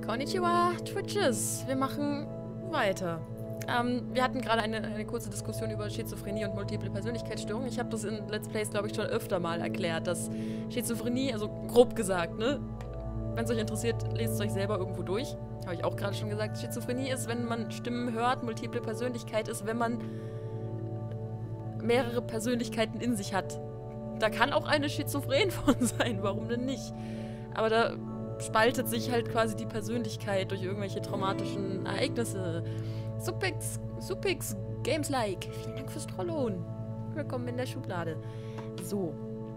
Konnichiwa, Twitches. Wir machen weiter. Wir hatten gerade eine kurze Diskussion über Schizophrenie und multiple Persönlichkeitsstörungen. Ich habe das in Let's Plays, glaube ich, schon öfter mal erklärt, dass Schizophrenie, also grob gesagt, ne? Wenn es euch interessiert, lest es euch selber irgendwo durch. Habe ich auch gerade schon gesagt. Schizophrenie ist, wenn man Stimmen hört. Multiple Persönlichkeit ist, wenn man mehrere Persönlichkeiten in sich hat. Da kann auch eine schizophren von sein, warum denn nicht? Aber da spaltet sich halt quasi die Persönlichkeit durch irgendwelche traumatischen Ereignisse. Supix, Games Like. Vielen Dank fürs Trollen. Willkommen in der Schublade. So.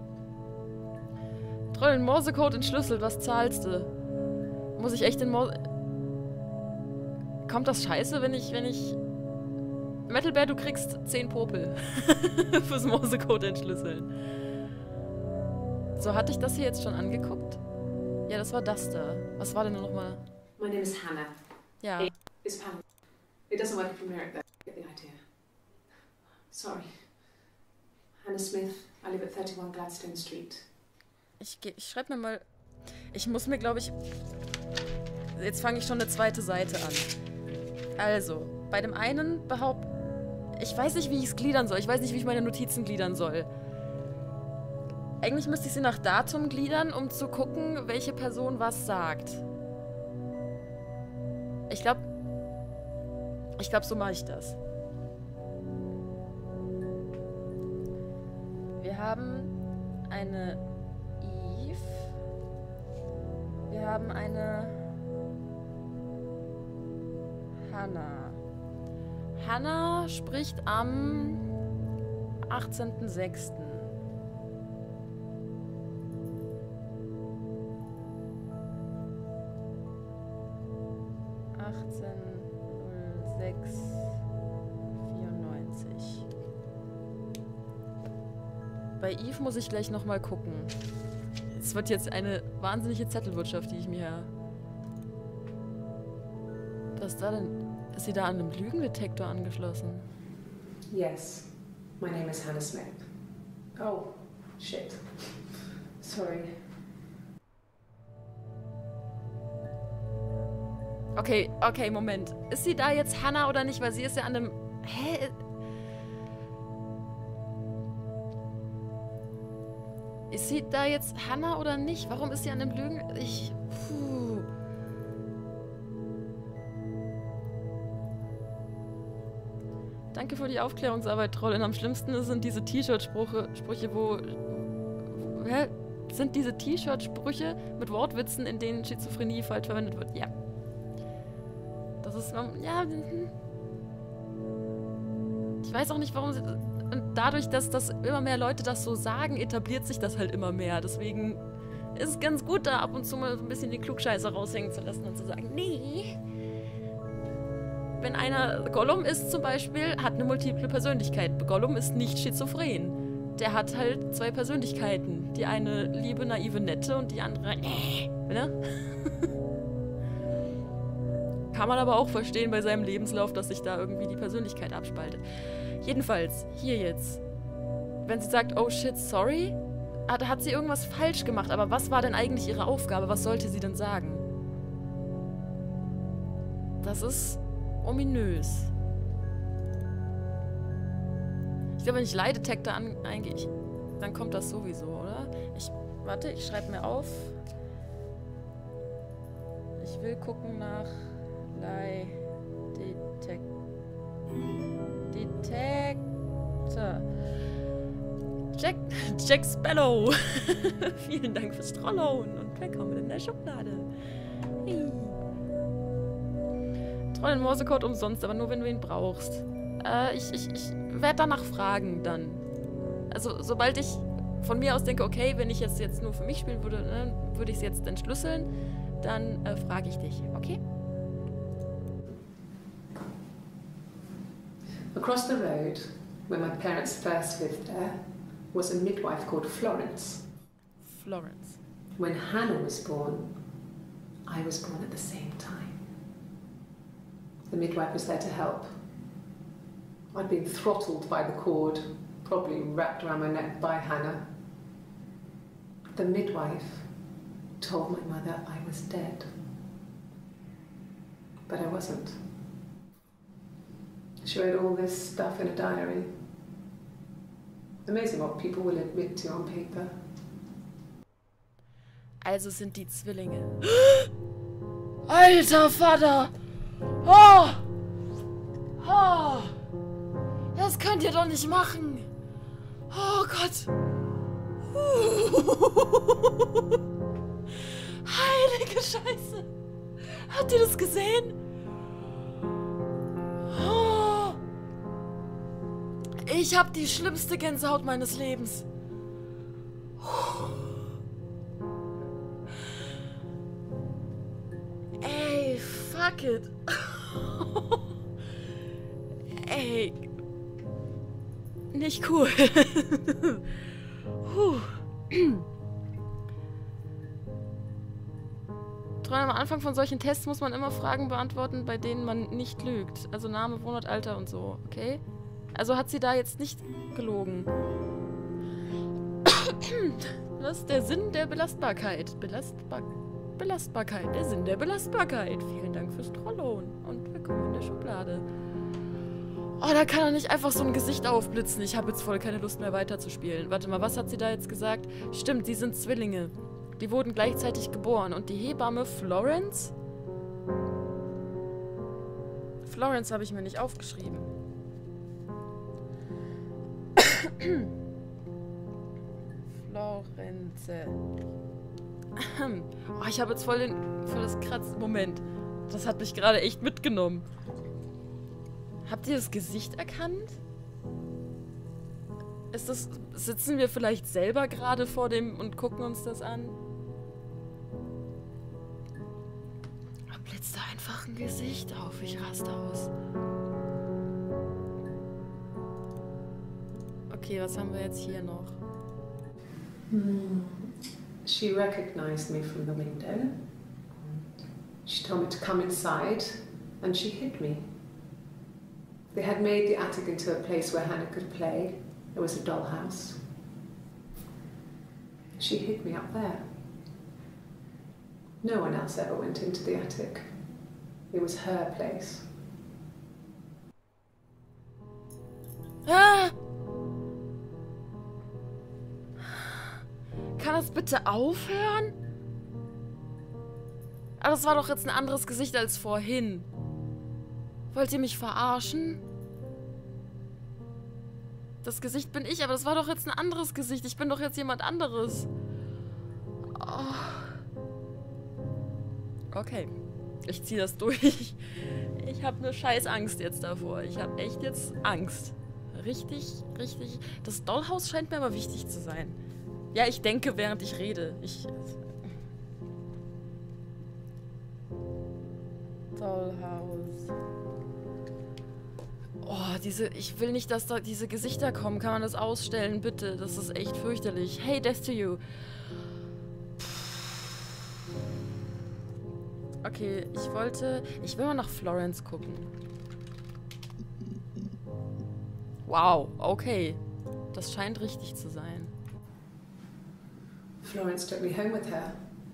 Trollen, Morsecode entschlüsselt. Was zahlst du? Muss ich echt den Kommt das scheiße, wenn ich... Metal Bear, du kriegst 10 Popel. Fürs Morsecode entschlüsseln. So, hatte ich das hier jetzt schon angeguckt? Ja, das war das da. Was war denn nochmal? My name is Hannah. Ja. It's Pam. It doesn't work from Merrick, though. Get the idea. Sorry. Hannah Smith. I live at 31 Gladstone Street. Ich schreibe mir mal... Ich muss mir, glaube ich... Jetzt fange ich schon eine zweite Seite an. Also, bei dem einen ich weiß nicht, wie ich es gliedern soll. Ich weiß nicht, wie ich meine Notizen gliedern soll. Eigentlich müsste ich sie nach Datum gliedern, um zu gucken, welche Person was sagt. Ich glaube, so mache ich das. Wir haben eine Eve. Wir haben eine Hannah. Hannah spricht am 18.06. 18.06.94. Bei Eve muss ich gleich nochmal gucken. Es wird jetzt eine wahnsinnige Zettelwirtschaft, die ich mir... Was ist da denn? Ist sie da an einem Lügendetektor angeschlossen? Yes. My name is Hannah Smith. Oh, shit. Sorry. Okay, Moment. Ist sie da jetzt Hannah oder nicht? Weil sie ist ja an einem... Hä? Ist sie da jetzt Hannah oder nicht? Warum ist sie an einem Lügen... Puh. Danke für die Aufklärungsarbeit, Trollin. Am schlimmsten sind diese T-Shirt-Sprüche, Hä? Sind diese T-Shirt-Sprüche mit Wortwitzen, in denen Schizophrenie falsch verwendet wird? Ja. Das ist... Ja... Ich weiß auch nicht, warum sie... Und dadurch, dass immer mehr Leute das so sagen, etabliert sich das halt immer mehr. Deswegen ist es ganz gut, da ab und zu mal so ein bisschen die Klugscheiße raushängen zu lassen und zu sagen, nee. Wenn einer Gollum ist zum Beispiel, hat eine multiple Persönlichkeit. Gollum ist nicht schizophren. Der hat halt 2 Persönlichkeiten. Die eine liebe, naive, nette und die andere... Ne? Kann man aber auch verstehen bei seinem Lebenslauf, dass sich da irgendwie die Persönlichkeit abspaltet. Jedenfalls, hier jetzt. Wenn sie sagt, oh shit, sorry, hat sie irgendwas falsch gemacht. Aber was war denn eigentlich ihre Aufgabe? Was sollte sie denn sagen? Das ist ominös. Ich glaube, wenn ich Lie-Detector eingehe, dann kommt das sowieso, oder? Warte, ich schreibe mir auf. Ich will gucken nach Lie-Detector. Jack Spellow. Vielen Dank fürs Trollen und willkommen in der Schublade. Hey. Trollen Morsecode umsonst, aber nur wenn du ihn brauchst. Ich werde danach fragen dann. Also sobald ich von mir aus denke, okay, wenn ich jetzt nur für mich spielen würde, ne, würde ich es jetzt entschlüsseln, dann frage ich dich, okay? Across the road, where my parents first lived there, was a midwife called Florence. Florence. When Hannah was born, I was born at the same time. The midwife was there to help. I'd been throttled by the cord, probably wrapped around my neck by Hannah. The midwife told my mother I was dead. but I wasn't. She wrote all this stuff in a diary. Amazing what people will admit to on paper. Also sind die Zwillinge. Alter Vater! Oh! Oh! Das könnt ihr doch nicht machen! Oh Gott! Heilige Scheiße! Habt ihr das gesehen? Oh! Ich hab die schlimmste Gänsehaut meines Lebens. Ey, fuck it. Ey. Nicht cool. Am Anfang von solchen Tests muss man immer Fragen beantworten, bei denen man nicht lügt. Also Name, Wohnort, Alter und so, okay? Also hat sie da jetzt nicht gelogen. Was ist der Sinn der Belastbarkeit? Belastbarkeit, der Sinn der Belastbarkeit. Vielen Dank fürs Trollen und willkommen in der Schublade. Oh, da kann er nicht einfach so ein Gesicht aufblitzen. Ich habe jetzt voll keine Lust mehr weiterzuspielen. Warte mal, was hat sie da jetzt gesagt? Stimmt, sie sind Zwillinge. Die wurden gleichzeitig geboren. Und die Hebamme Florence? Florence habe ich mir nicht aufgeschrieben. Florence. Oh, ich habe jetzt voll das Kratzen. Moment. Das hat mich gerade echt mitgenommen. Habt ihr das Gesicht erkannt? Sitzen wir vielleicht selber gerade vor dem und gucken uns das an? Da blitzt da einfach ein Gesicht auf. Ich raste aus. Okay, was haben wir jetzt hier noch? She recognized me from the window. She told me to come inside and she hid me. They had made the attic into a place where Hannah could play. There was a dollhouse. She hid me up there. No one else ever went into the attic. It was her place. Ah! Kann das bitte aufhören? Aber das war doch jetzt ein anderes Gesicht als vorhin. Wollt ihr mich verarschen? Das Gesicht bin ich, aber das war doch jetzt ein anderes Gesicht. Ich bin doch jetzt jemand anderes. Oh. Okay. Ich ziehe das durch. Ich habe eine scheiß Angst jetzt davor. Ich habe echt jetzt Angst. Richtig. Das Dollhaus scheint mir aber wichtig zu sein. Ja, ich denke, während ich rede. Dollhaus. Oh, ich will nicht, dass da diese Gesichter kommen. Kann man das ausstellen, bitte? Das ist echt fürchterlich. Hey, Death to You. Okay, ich will mal nach Florence gucken. Wow, okay. Das scheint richtig zu sein. Florence took me home with her.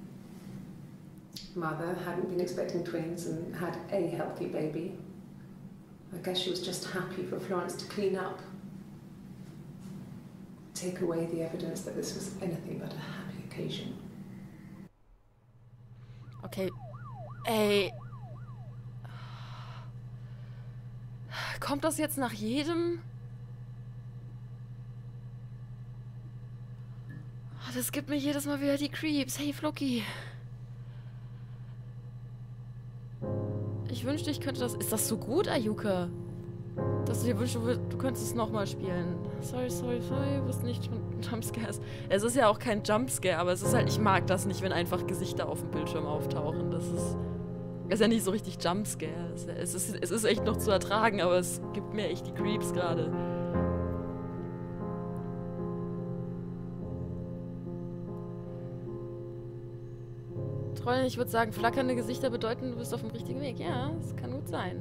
Mother hadn't been expecting twins and had a healthy baby. I guess she was just happy for Florence to clean up. Take away the evidence that this was anything but a happy occasion. Okay. Ey. Kommt das jetzt nach jedem? Oh, das gibt mir jedes Mal wieder die Creeps. Hey, Floki. Ich wünschte, ich könnte das... Ist das so gut, Ayuka? Dass du dir wünschst, du könntest es nochmal spielen. Sorry. Du bist nicht von Jumpscares. Es ist ja auch kein Jumpscare, aber es ist halt... Ich mag das nicht, wenn einfach Gesichter auf dem Bildschirm auftauchen. Das ist ja nicht so richtig Jumpscare. Es ist echt noch zu ertragen, aber es gibt mir echt die Creeps gerade. Ich würde sagen, flackernde Gesichter bedeuten, du bist auf dem richtigen Weg. Ja, das kann gut sein.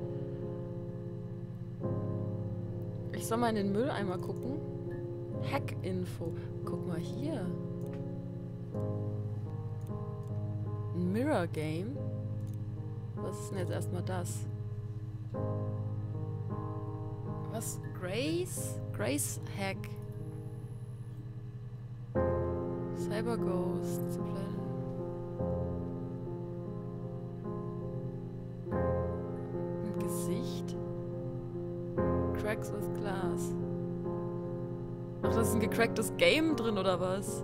Ich soll mal in den Mülleimer gucken. Hack-Info. Guck mal hier. Ein Mirror-Game. Was ist denn jetzt erstmal das? Was? Grace? Grace Hack. Cyber Ghost. Ein Gesicht. Cracks with Glass. Ach, da ist ein gecracktes Game drin, oder was?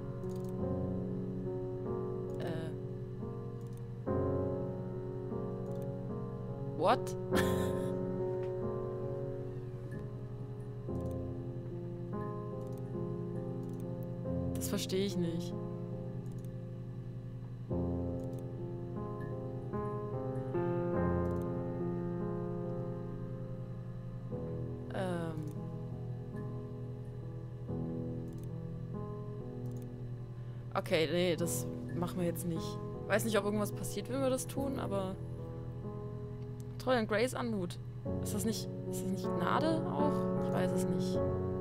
What? Das verstehe ich nicht. Okay, nee, das machen wir jetzt nicht. Weiß nicht, ob irgendwas passiert, wenn wir das tun, aber... Toll, ein Grace Anmut. Ist das nicht Gnade auch? Ich weiß es nicht.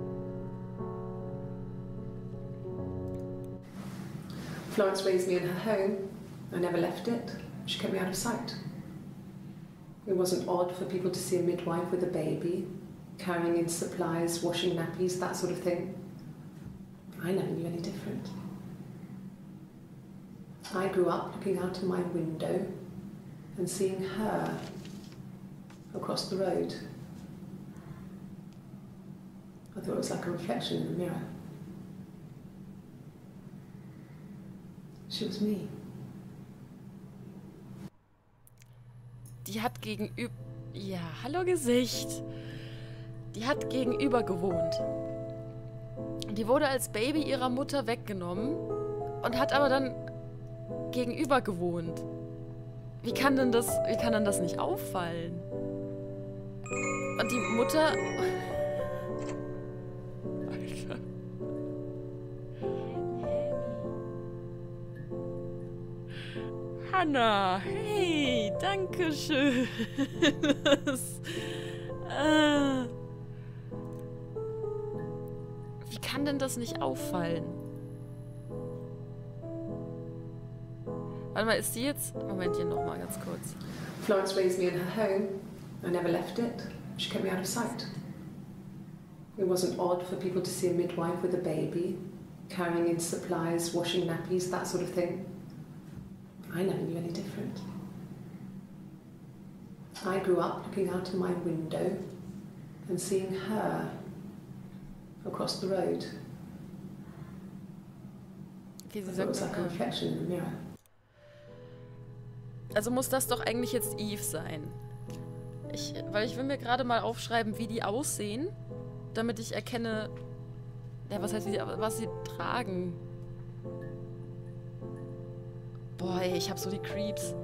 Florence raised me in her home. I never left it. She kept me out of sight. It wasn't odd for people to see a midwife with a baby, carrying in supplies, washing nappies, that sort of thing. I never knew any different. I grew up looking out of my window and seeing her across the road. I thought it was like a reflection in the mirror. She was me. Die hat gegenüber... Ja, hallo Gesicht. Die hat gegenüber gewohnt. Die wurde als Baby ihrer Mutter weggenommen und hat aber dann gegenüber gewohnt. Wie kann denn das nicht auffallen? Und die Mutter... Alter. Hannah, hey, danke schön. Wie kann denn das nicht auffallen? Warte mal, ist die jetzt... Momentchen nochmal ganz kurz. Florence raised me in her home. I never left it. She kept me out of sight. It wasn't odd for people to see a midwife with a baby, carrying in supplies, washing nappies, that sort of thing. I never knew any different. I grew up looking out of my window and seeing her across the road. Okay, sie I thought it sagt, was like a reflection in the mirror. also muss das doch eigentlich jetzt Eve sein. Weil ich will mir gerade mal aufschreiben, wie die aussehen, damit ich erkenne, ja, was sie tragen. Boah, ey, ich hab so die Creeps.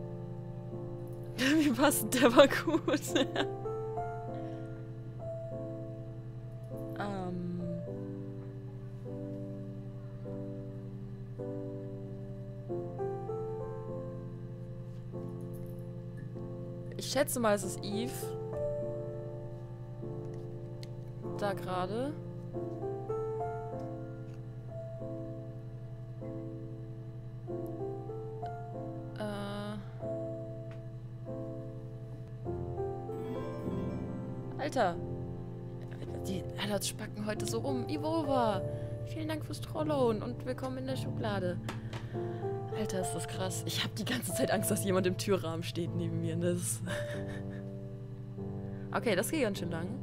Wie passend, der war gut. Ich schätze mal, es ist Eve. Da gerade. Alter. Die Adults spacken heute so rum. Evolver. Vielen Dank fürs Trollen und willkommen in der Schublade. Alter, ist das krass. Ich habe die ganze Zeit Angst, dass jemand im Türrahmen steht neben mir. Das okay, das geht ganz schön lang.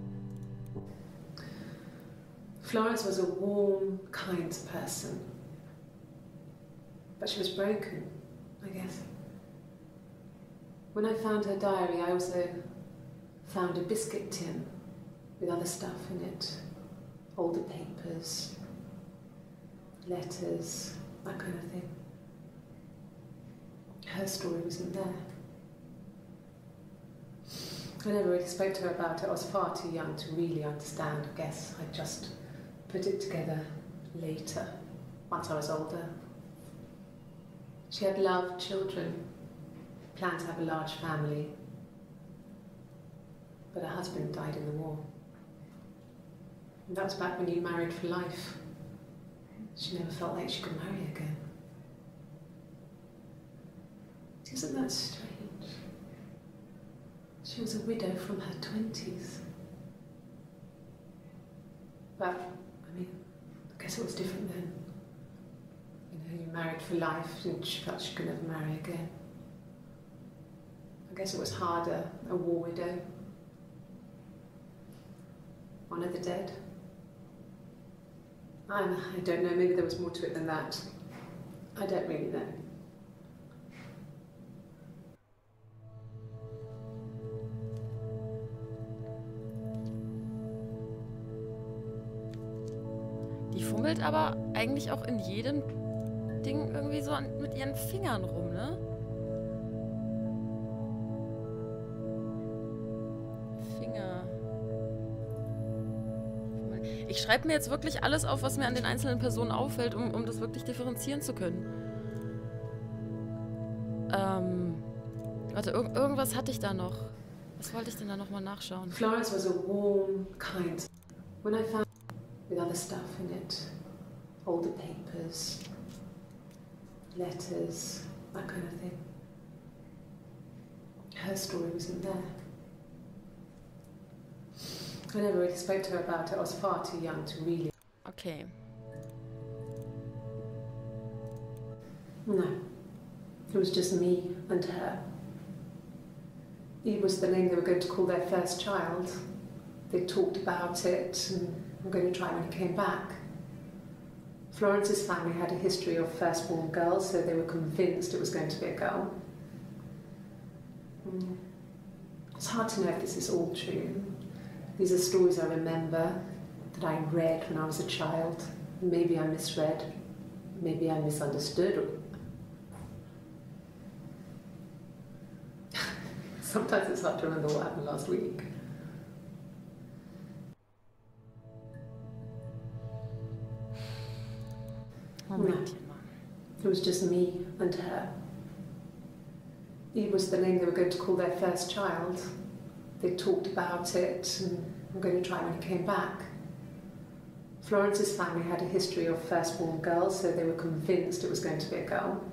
Florence was a warm, kind person. But she was broken, I guess. When I found her diary, I also found a biscuit tin with other stuff in it. Older papers, letters, that kind of thing. Her story wasn't there. I never really spoke to her about it. I was far too young to really understand, I guess. I just put it together later, once I was older. She had loved children, planned to have a large family, but her husband died in the war. And that was back when you married for life. She never felt like she could marry again. Isn't that strange? She was a widow from her 20s. But, I mean, I guess it was different then. You know, you married for life and she felt she could never marry again. I guess it was harder, a war widow. One of the dead. I don't know, maybe there was more to it than that. I don't really know. Die fummelt aber eigentlich auch in jedem Ding irgendwie so mit ihren Fingern rum, ne? Finger. Ich schreibe mir jetzt wirklich alles auf, was mir an den einzelnen Personen auffällt, um das wirklich differenzieren zu können. Warte, irgendwas hatte ich da noch. Was wollte ich denn da nochmal nachschauen? Florence was a warm, kind. When I found with other stuff in it, older papers, letters, that kind of thing. Her story wasn't there. I never really spoke to her about it. I was far too young to really. Okay. No. It was just me and her. Eve was the name they were going to call their first child. They talked about it and were going to try when he came back. Florence's family had a history of firstborn girls, so they were convinced it was going to be a girl. It's hard to know if this is all true. These are stories I remember, that I read when I was a child. Maybe I misread, maybe I misunderstood. Sometimes it's hard to remember what happened last week. No. It was just me and her. Eve was the name they were going to call their first child. They talked about it and were going to try when he came back. Florence's family had a history of firstborn girls, so they were convinced it was going to be a girl.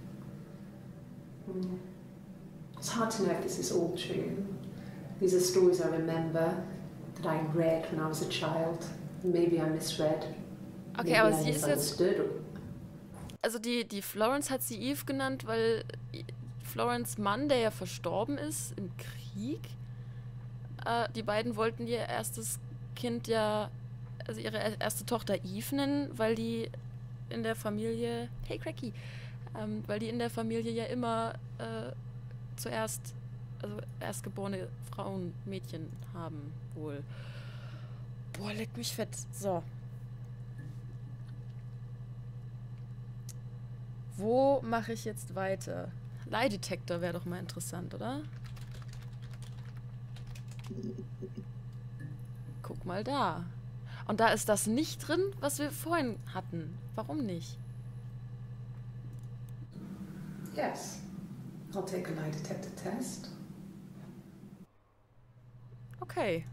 It's hard to know if this is all true. These are stories I remember, that I read when I was a child. Maybe I misread. Okay, aber sie ist jetzt... Also die Florence hat sie Eve genannt, weil Florence Mann, der ja verstorben ist im Krieg, die beiden wollten ihr erstes Kind ja, also ihre erste Tochter Eve nennen, weil die in der Familie, hey Cracky, weil die in der Familie ja immer zuerst, also erstgeborene Frauen, Mädchen haben wohl. Boah, leck mich fett. So. Wo mache ich jetzt weiter? Lie Detector wäre doch mal interessant, oder? Guck mal da. Und da ist das nicht drin, was wir vorhin hatten. Warum nicht? Yes. I'll take a lie detector test. Okay.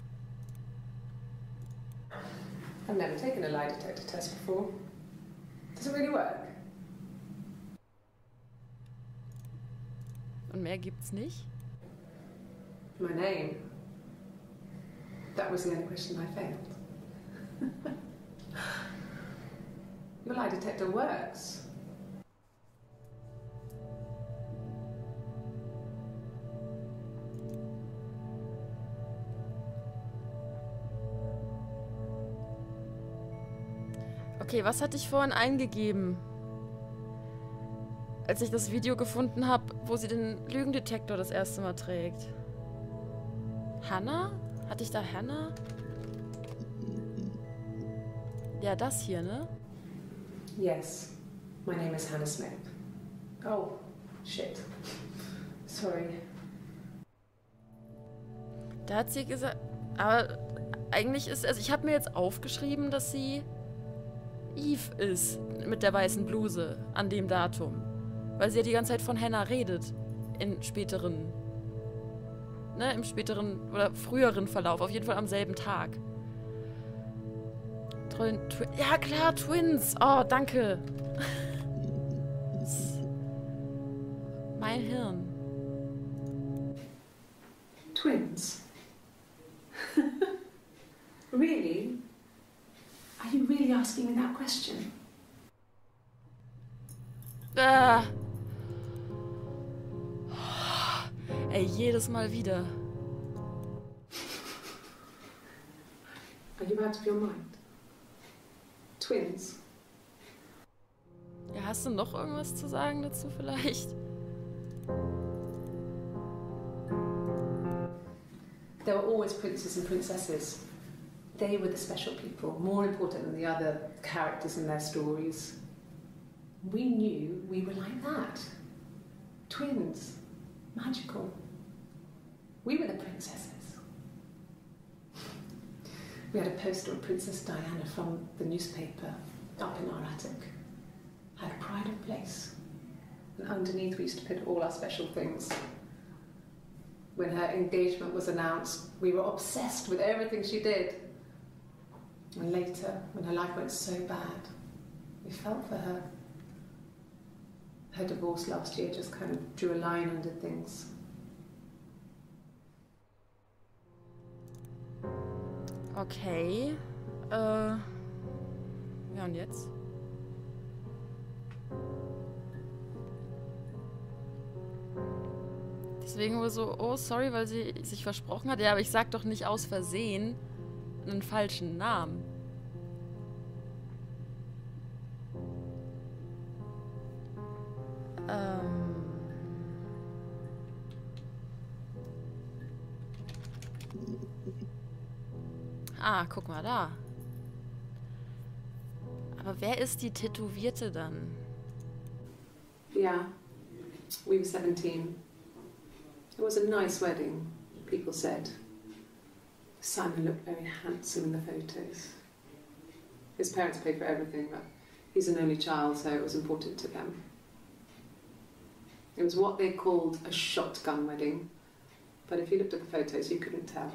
I've never taken a lie detector test before. Does it really work? Und mehr gibt's nicht? My name. That was the only question I failed. Your lie detector works. Okay, was hatte ich vorhin eingegeben? Als ich das Video gefunden habe, wo sie den Lügendetektor das erste Mal trägt. Hannah? Hatte ich da Hannah? Ja, das hier, ne? Yes. My name is Hannah Smith. Oh, shit. Sorry. Da hat sie gesagt... Aber eigentlich ist... Also ich habe mir jetzt aufgeschrieben, dass sie Eve ist. Mit der weißen Bluse. An dem Datum. Weil sie ja die ganze Zeit von Hannah redet. In späteren... Ne, im späteren oder früheren Verlauf. Auf jeden Fall am selben Tag. Ja, klar, Twins. Oh, danke. Mein Hirn. Twins? Really? Are you really asking me that question? Ey, jedes Mal wieder. Are you out of your mind? Twins? Ja, hast du noch irgendwas zu sagen dazu vielleicht? There were always princes and princesses. They were the special people, more important than the other characters in their stories. We knew we were like that. Twins. Magical. We were the princesses. We had a poster of Princess Diana from the newspaper up in our attic. Had a pride of place. And underneath we used to put all our special things. When her engagement was announced, we were obsessed with everything she did. And later, when her life went so bad, we felt for her. Her divorce last year just kind of drew a line under things. Okay. Ja, und jetzt? Deswegen wohl so, oh, sorry, weil sie sich versprochen hat. Ja, aber ich sag doch nicht aus Versehen einen falschen Namen. Ah, guck mal da. Aber wer ist die Tätowierte dann? Yeah, we were 17. It was a nice wedding, people said. Simon looked very handsome in the photos. His parents paid for everything, but he's an only child, so it was important to them. It was what they called a shotgun wedding, but if you looked at the photos, you couldn't tell.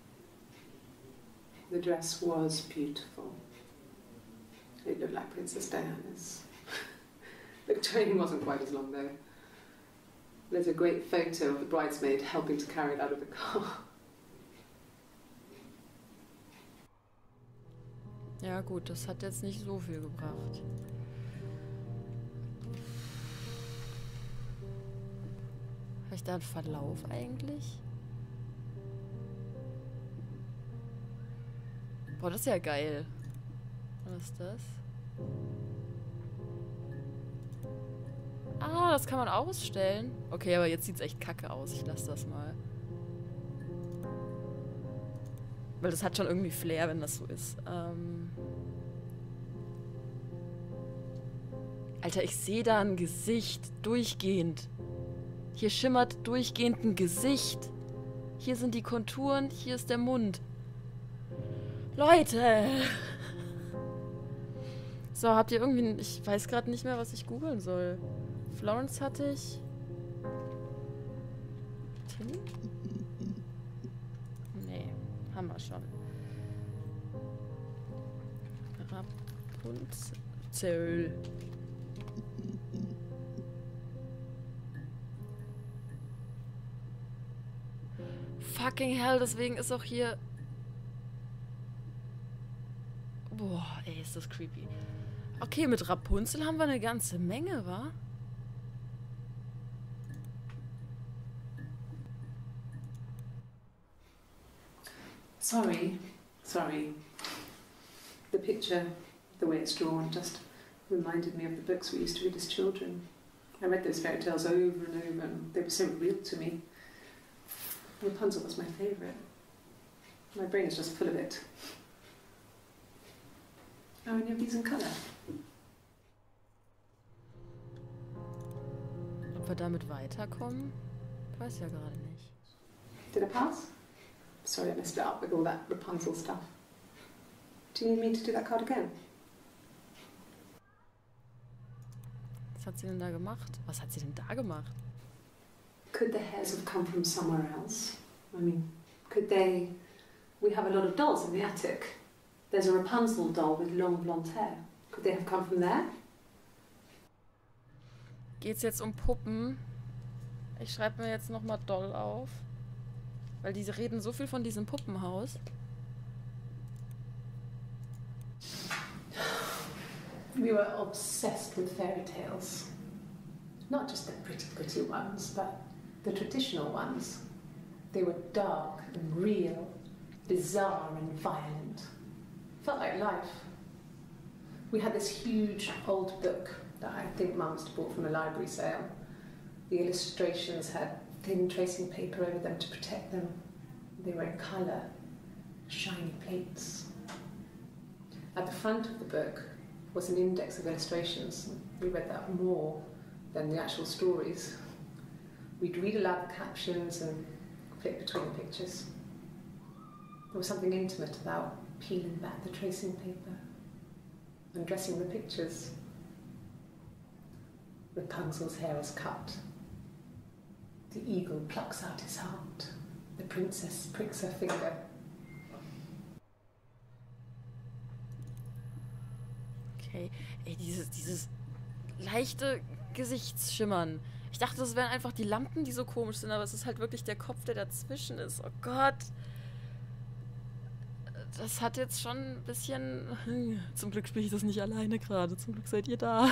The dress was beautiful. It looked like Princess Diana's. The train wasn't quite as long though. There's a great photo of the bridesmaid helping to carry it out of the car. Ja gut, das hat jetzt nicht so viel gebracht. Habe ich da einen Verlauf eigentlich? Boah, das ist ja geil. Was ist das? Ah, das kann man ausstellen. Okay, aber jetzt sieht es echt kacke aus. Ich lasse das mal. Weil das hat schon irgendwie Flair, wenn das so ist. Alter, ich sehe da ein Gesicht. Durchgehend. Hier schimmert durchgehend ein Gesicht. Hier sind die Konturen. Hier ist der Mund. Leute! So, habt ihr irgendwie... Ich weiß gerade nicht mehr, was ich googeln soll. Florence hatte ich. Tim? Nee, haben wir schon. Rapunzel. Fucking hell, deswegen ist auch hier... Boah, ey, ist das creepy. Okay, mit Rapunzel haben wir eine ganze Menge, wa? Sorry. The picture, the way it's drawn, just reminded me of the books we used to read as children. I read those fairy tales over and over, and they were so real to me. Rapunzel was my favourite. My brain is just full of it. Are any of these in colour? Ob wir damit weiterkommen? Ich weiß ja gerade nicht. Did I pass? Sorry, I messed it up with all that Rapunzel stuff. Do you need me to do that card again? Was hat sie denn da gemacht? Was hat sie denn da gemacht? Could the hairs have come from somewhere else? I mean, could they... We have a lot of dolls in the attic. There's a Rapunzel doll with long blonde hair. Could they have come from there? Geht's jetzt um Puppen? Ich schreibe mir jetzt nochmal Doll auf. Weil diese reden so viel von diesem Puppenhaus. We were obsessed with fairy tales. Not just the pretty ones, but the traditional ones. They were dark and real, bizarre and violent. Felt like life. We had this huge old book that I think Mum must have bought from a library sale. The illustrations had thin tracing paper over them to protect them. They were in colour, shiny plates. At the front of the book was an index of illustrations. We read that more than the actual stories. We'd read aloud the captions and flip between the pictures. There was something intimate about peeling back the tracing paper, undressing the pictures. Rapunzel's hair is cut. The eagle plucks out his heart. The princess pricks her finger. Okay, ey, dieses leichte Gesichtsschimmern. Ich dachte, das wären einfach die Lampen, die so komisch sind, aber es ist halt wirklich der Kopf, der dazwischen ist. Oh Gott. Das hat jetzt schon ein bisschen... Zum Glück spiele ich das nicht alleine gerade. Zum Glück seid ihr da.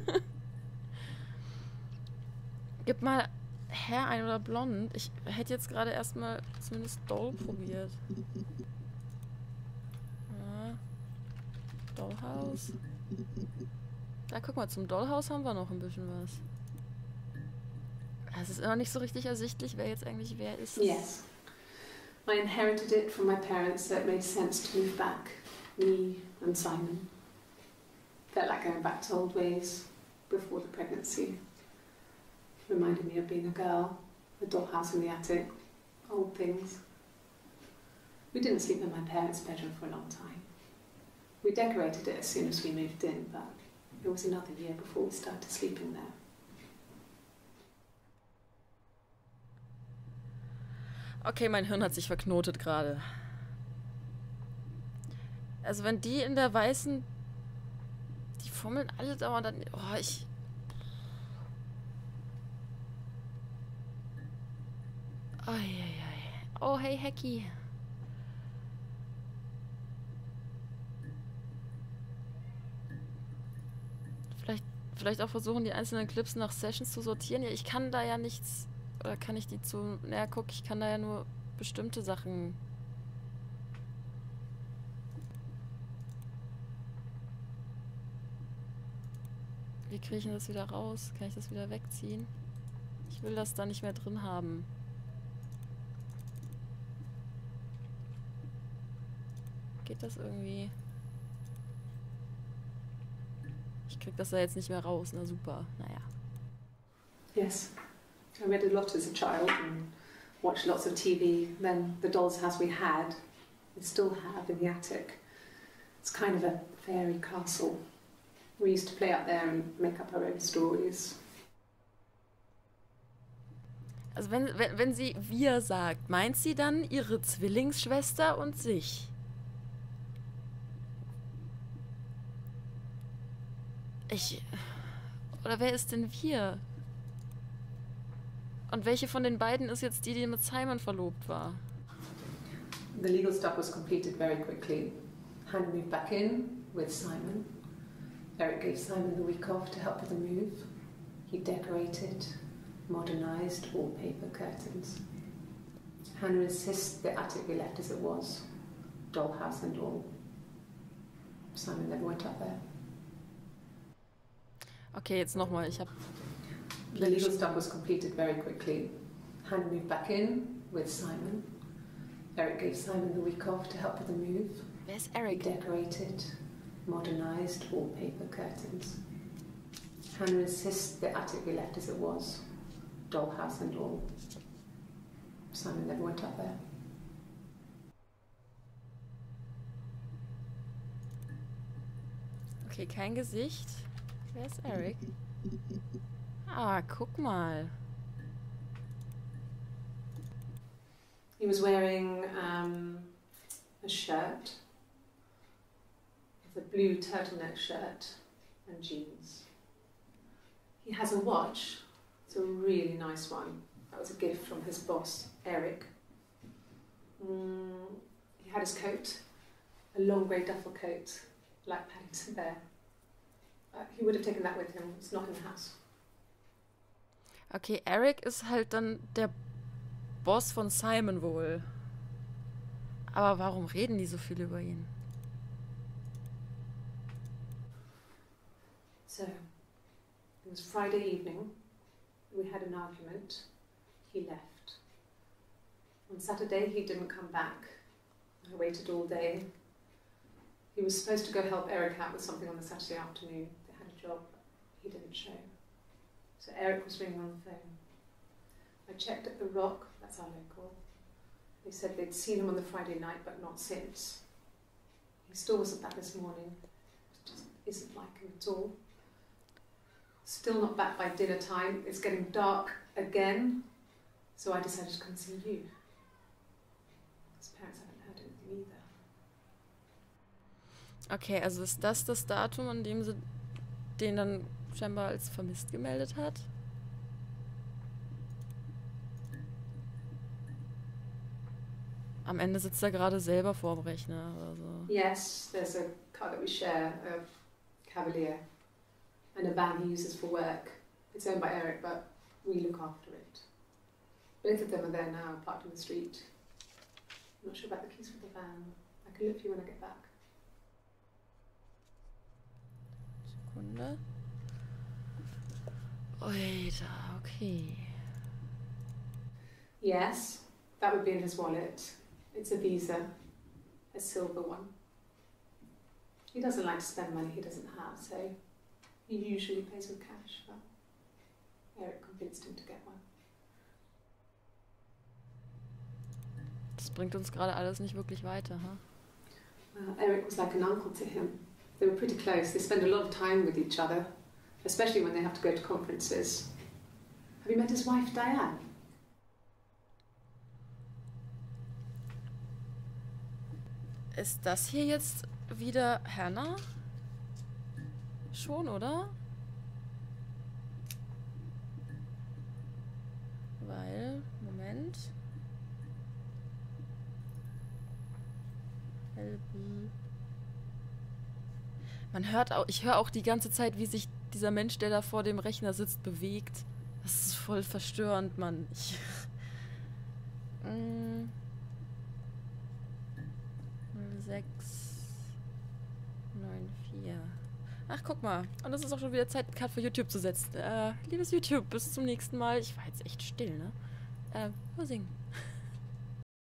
Gib mal Hair ein oder blond. Ich hätte jetzt gerade erstmal zumindest Doll probiert. Ja. Dollhouse. Da, guck mal, zum Dollhouse haben wir noch ein bisschen was. Es ist immer nicht so richtig ersichtlich, wer jetzt eigentlich wer ist. Yes. I inherited it from my parents, so it made sense to move back. Me and Simon. Felt like going back to old ways before the pregnancy. Reminded me of being a girl, a dollhouse in the attic, old things. We didn't sleep in my parents' bedroom for a long time. We decorated it as soon as we moved in, but it was another year before we started sleeping there. Okay, mein Hirn hat sich verknotet gerade. Also wenn die in der weißen... Die fummeln alle dauernd dann... Oh, ich... Oh, hey, Hacky. Vielleicht auch versuchen, die einzelnen Clips nach Sessions zu sortieren. Ja, ich kann da ja nichts... Oder kann ich die zu... Naja, guck, ich kann da ja nur bestimmte Sachen... Wie kriege ich denn das wieder raus? Kann ich das wieder wegziehen? Ich will das da nicht mehr drin haben. Geht das irgendwie? Ich krieg das da jetzt nicht mehr raus. Na super. Naja. Yes. I read a lot as a child and watched lots of TV. Then the doll's house we had, we still have in the attic. It's kind of a fairy castle. We used to play up there and make up our own stories. Also wenn sie wir sagt, meint sie dann ihre Zwillingsschwester und sich? Oder wer ist denn wir? Und welche von den beiden ist jetzt die, die mit Simon verlobt war? The legal stuff was completed very quickly. Hannah moved back in with Simon. Eric gave Simon the week off to help with the move. He decorated, modernised wallpaper curtains. Hannah insists the attic be left as it was, dollhouse and all. Simon never went up there. Okay, jetzt nochmal. Ich habe... The legal stuff was completed very quickly. Hannah moved back in with Simon. Eric gave Simon the week off to help with the move. Wer ist Eric? He decorated, modernised wallpaper curtains. Hannah insists the attic be left as it was, dollhouse and all. Simon never went up there. Okay, kein Gesicht. Wer ist Eric? Ah, guck mal. He was wearing a shirt. It's a blue turtleneck shirt and jeans. He has a watch. It's a really nice one. That was a gift from his boss, Eric. He had his coat, a long grey duffel coat, like Paddington Bear. He would have taken that with him. It's not in the house. Okay, Eric ist halt dann der Boss von Simon wohl. Aber warum reden die so viel über ihn? So, it was Friday evening. We had an argument. He left. On Saturday, he didn't come back. I waited all day. He was supposed to go help Eric out with something on the Saturday afternoon. They had a job. He didn't show. So Eric was ringing on the phone. I checked at the Rock, that's our local. They said they'd seen him on the Friday night, but not since. He still wasn't back this morning. It just isn't like him at all. Still not back by dinner time. It's getting dark again. So I decided to come and see you. His parents haven't heard anything either. Okay, also ist das das Datum, an dem sie den dann scheinbar als vermisst gemeldet hat? Am Ende sitzt er gerade selber vorm Rechner oder so. Yes, there's a car that we share, a Cavalier, and a van he uses for work. It's owned by Eric, but we look after it. Both of them are there now, parked on the street. I'm not sure about the keys for the van. I can look for you when I get back. Sekunde. Oida, okay. Yes, that would be in his wallet. It's a Visa, a silver one. He doesn't like to spend money he doesn't have, so he usually pays with cash, but Eric convinced him to get one. Das bringt uns gerade alles nicht wirklich weiter, huh? Eric was like an uncle to him. They were pretty close. They spend a lot of time with each other, especially when they have to go to conferences. Have you met his wife, Diane? Ist das hier jetzt wieder Hannah? Schon, oder? Weil, Moment. Man hört auch, ich höre auch die ganze Zeit, wie sich dieser Mensch, der da vor dem Rechner sitzt, bewegt. Das ist voll verstörend, Mann. 06 94. Ach, guck mal. Und es ist auch schon wieder Zeit, Cut für YouTube zu setzen. Liebes YouTube, bis zum nächsten Mal. Ich war jetzt echt still, ne? Singen.